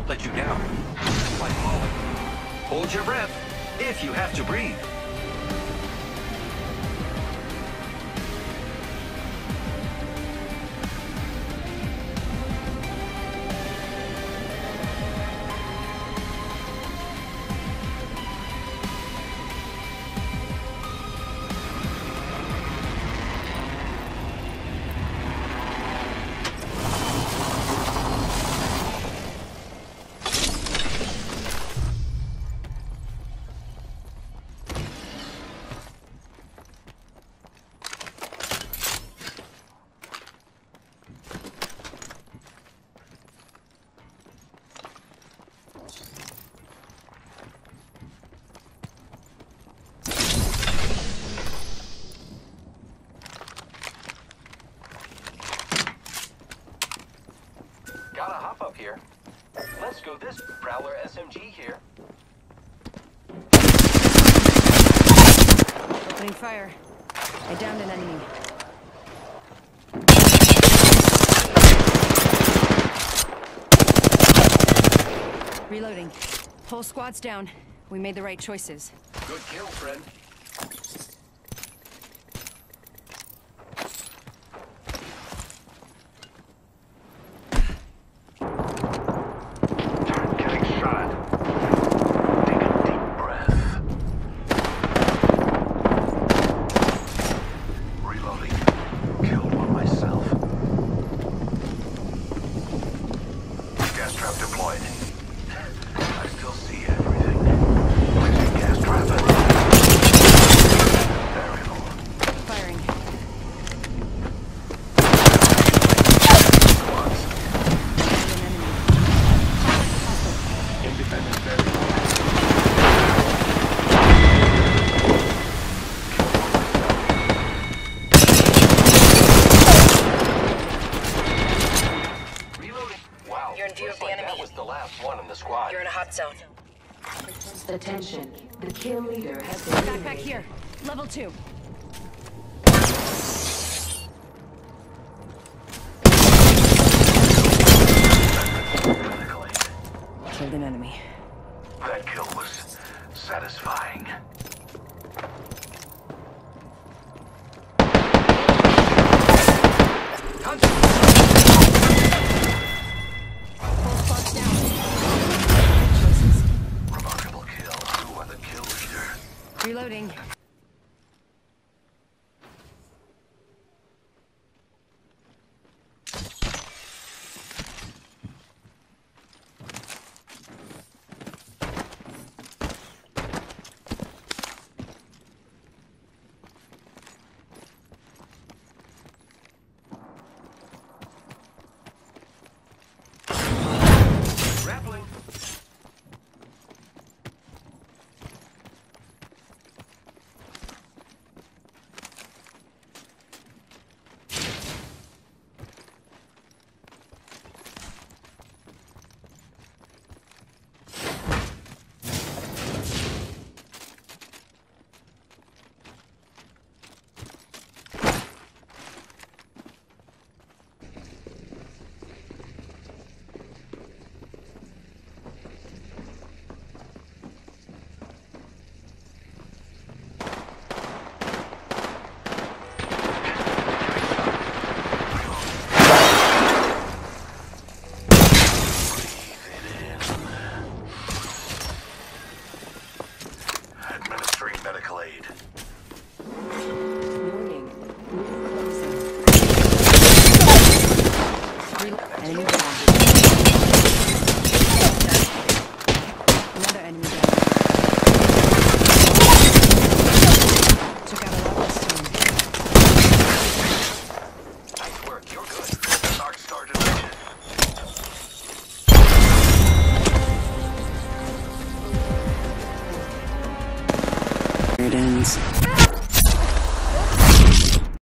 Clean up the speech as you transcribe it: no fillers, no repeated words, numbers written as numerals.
won't let you down. Like falling. Hold your breath if you have to breathe. Gotta hop up here. Let's go this Prowler SMG here. Opening fire. I downed an enemy. Reloading. Whole squad's down. We made the right choices. Good kill, friend. You're in a hot zone. Attention, the kill leader has been Backpack here. Level 2. Killed an enemy. That kill was satisfying. Remarkable kill. You are the kill leader. Reloading. Grappling. Medical aid. Warning. Enemy down. Another enemy down. Took out a lot this time. Nice work. You're good. Start started. Here it ends.